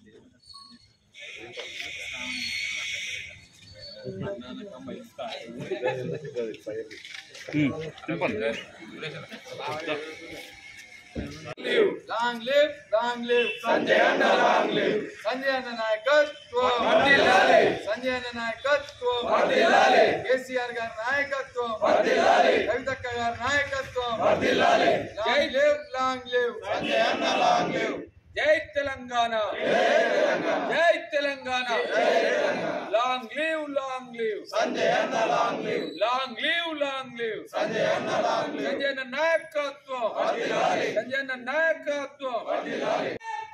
Long live Sanjay Anna, long live Sanjay Anna నాయకత్వం వర్ధిల్లాలి సంజయ్ అన్న నాయకత్వం వర్ధిల్లాలి కేసీఆర్ గారి నాయకత్వం వర్ధిల్లాలి కవితక్క గారి నాయకత్వం వర్ధిల్లాలి జై లివ్ లాంగ్ లివ్ సంజయ్ అన్న లాంగ్ లివ్ జై తెలంగాణ జై తెలంగాణ లాంగ్ లివ్ సంజయ్ అన్న లాంగ్ లివ్ సంజయ్ అన్న లాంగ్ లివ్ సంజయ్ అన్న నాయకత్వం వర్ధిల్లాలి సంజయ్ అన్న నాయకత్వం వర్ధిల్లాలి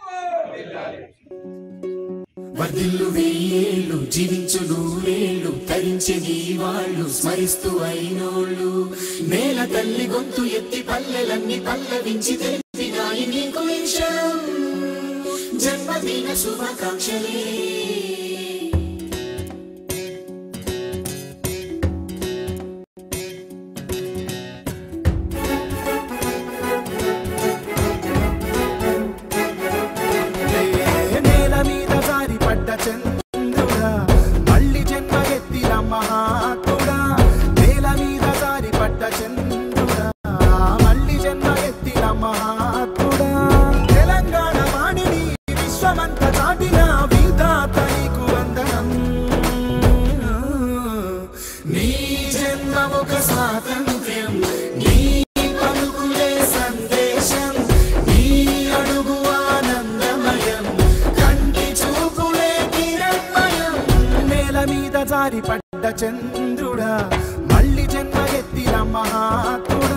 వర్ధిల్లు వెయ్యేళ్ళు జీవించు నూరేళ్ళు తరించేది వాళ్ళు స్మరిస్తూ అయినోళ్ళు నేల తల్లి గొంతు ఎత్తి పల్లెలన్నీ పల్లవించి తెలిపినాయి నీకు విషయం జన్మదిన శుభాకాంక్షలే పడ్డ చంద్రుడా మళ్ళీ జన్మ ఎత్తిన మహాత్ముడా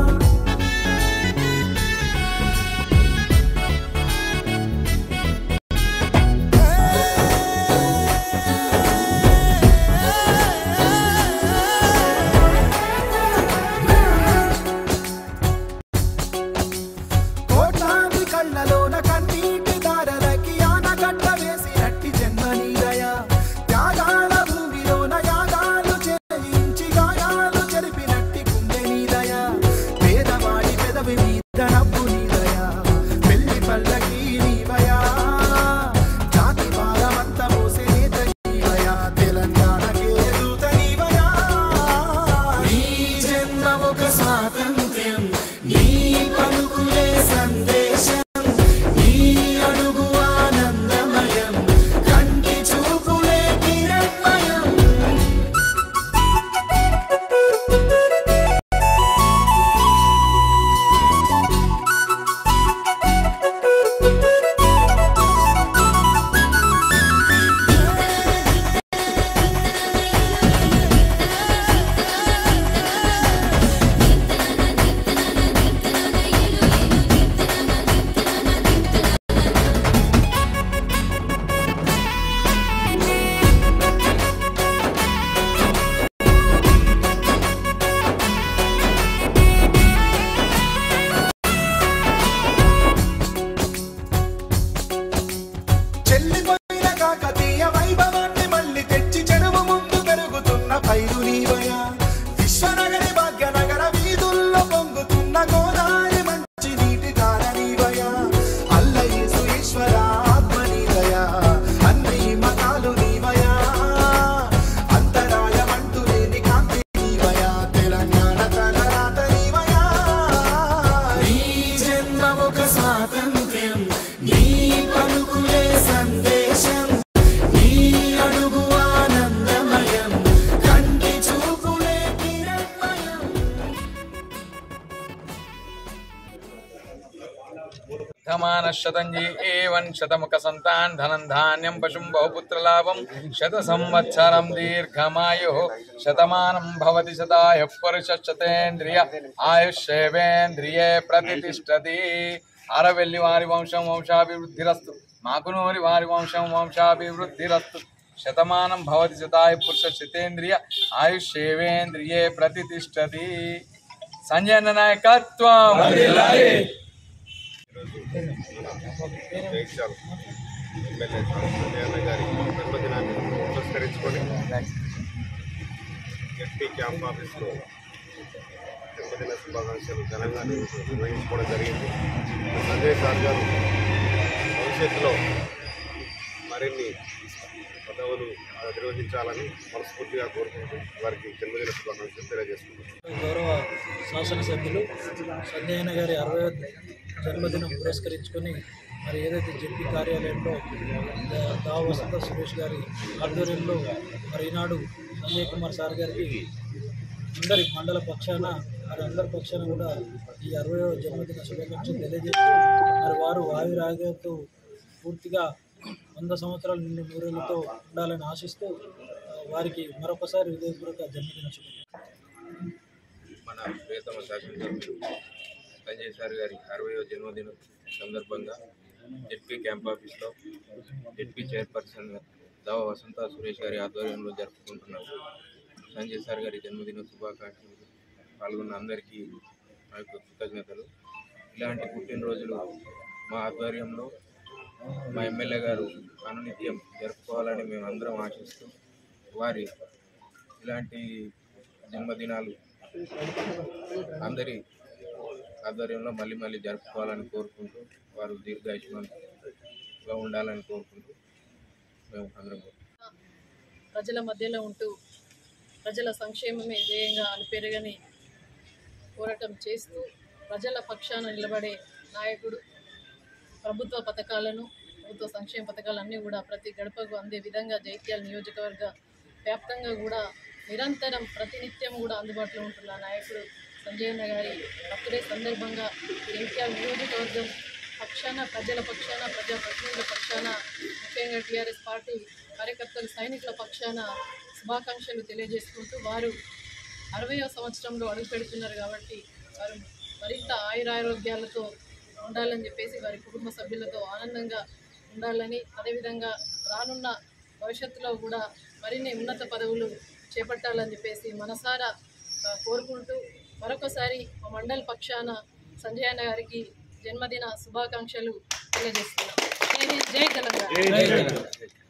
కోట్లాది కళ్ళలోన కన్నీటి దారలకి ఆనకట్ట వేసినట్టి జన్మ నీదయ शतंजी एवं शतमुख संतान धनं धान्यं पशुं बहुपुत्रलाभं शत संवत्सरं दीर्घमायुः शतमानं भवति शतायुः पुरुषः शतेन्द्रिय आयुष्येवेन्द्रिये प्रतिष्ठति अरवेल्लि वारि वंशं वंशाभिवृद्धिरस्तु माकुनूरि वारि वंशं वंशाभिवृद्धिरस्तु शतमानं भवति शतायुः पुरुषः शतेन्द्रिय आयुष्येवेन्द्रिये प्रतिष्ठति संजय नायकत्वं జైత్యాల ఎమ్మెల్యే సంజయ్ అన్న గారి జన్మదినాన్ని పురస్కరించుకొని ఎస్పీ క్యాంప్ ఆఫీస్లో జన్మదిన శుభాకాంక్షలు ఘనంగా నిర్వహించుకోవడం జరిగింది. సంజయ్ సార్ గారు భవిష్యత్తులో మరిన్ని పదవులు నిర్వహించాలని మనస్ఫూర్తిగా కోరుకుంటూ వారికి జన్మదిన శుభాకాంక్షలు తెలియజేస్తున్నాను. గౌరవ శాసనసభ్యులు సంజయన్న గారి 60వ జన్మదినం పురస్కరించుకొని మరి ఏదైతే జెడ్పీ కార్యాలయంలో దావ వసంత సురేష్ గారి ఆధ్వర్యంలో మరి ఈనాడు సంజయ్ కుమార్ సార్ గారికి అందరి మండల పక్షాన మరి అందరి పక్షాన కూడా ఈ 60వ జన్మదిన శుభాకాంక్షలు తెలియజేస్తూ మరి వారు ఆయురాగ్యంతో పూర్తిగా 100 సంవత్సరాల నుండి 100 ఏళ్లతో ఉండాలని ఆశిస్తూ వారికి మరొకసారి హృదయపూర్వక జన్మదిన శుభాకాంక్షలు. మన ప్రియతమ శాసనసభ్యులు సంజయ్ సార్ గారి 60వ జన్మదినం సందర్భంగా జెడ్పీ క్యాంప్ ఆఫీస్లో జెడ్పీ చైర్పర్సన్ దావ వసంత సురేష్ గారి ఆధ్వర్యంలో జరుపుకుంటున్నాం. సంజయ్ సార్ గారి జన్మదిన శుభాకాంక్షలు పాల్గొన్న అందరికీ మా యొక్క కృతజ్ఞతలు. ఇలాంటి పుట్టినరోజులు మా ఆధ్వర్యంలో మా ఎమ్మెల్యే గారు అనునిత్యం జరుపుకోవాలని మేము అందరం ఆశిస్తూ వారి ఇలాంటి జన్మదినాలు అందరి ఆధ్వర్యంలో మళ్ళీ మళ్ళీ జరుపుకోవాలని కోరుకుంటూ వారు దీర్ఘాయుష్మంగా ఉండాలని కోరుకుంటూ మేము అందరం ప్రజల మధ్యలో ఉంటూ ప్రజల సంక్షేమమే ధ్యేయంగా అలుపెరగని పోరాటం చేస్తూ ప్రజల పక్షాన నిలబడే నాయకుడు. ప్రభుత్వ పథకాలను ప్రభుత్వ సంక్షేమ పథకాలన్నీ కూడా ప్రతి గడపకు అందే విధంగా జైత్యాల నియోజకవర్గ వ్యాప్తంగా కూడా నిరంతరం ప్రతినిత్యం కూడా అందుబాటులో ఉంటున్న నాయకుడు సంజయన్న గారి బర్త్డే సందర్భంగా జైత్యాల నియోజకవర్గం పక్షాన ప్రజల పక్షాన ప్రజాప్రతినిధుల పక్షాన ముఖ్యంగా టీఆర్ఎస్ పార్టీ కార్యకర్తలు సైనికుల పక్షాన శుభాకాంక్షలు తెలియజేసుకుంటూ వారు 60వ సంవత్సరంలో అడుగు పెడుతున్నారు కాబట్టి వారు మరింత ఆయురారోగ్యాలతో ఉండాలని చెప్పేసి వారి కుటుంబ సభ్యులతో ఆనందంగా ఉండాలని, అదేవిధంగా రానున్న భవిష్యత్తులో కూడా మరిన్ని ఉన్నత పదవులు చేపట్టాలని చెప్పేసి మనసారా కోరుకుంటూ మరొకసారి మా మండల పక్షాన సంజయ్ అన్న గారికి జన్మదిన శుభాకాంక్షలు తెలియజేస్తున్నాం. జై తెలంగాణ.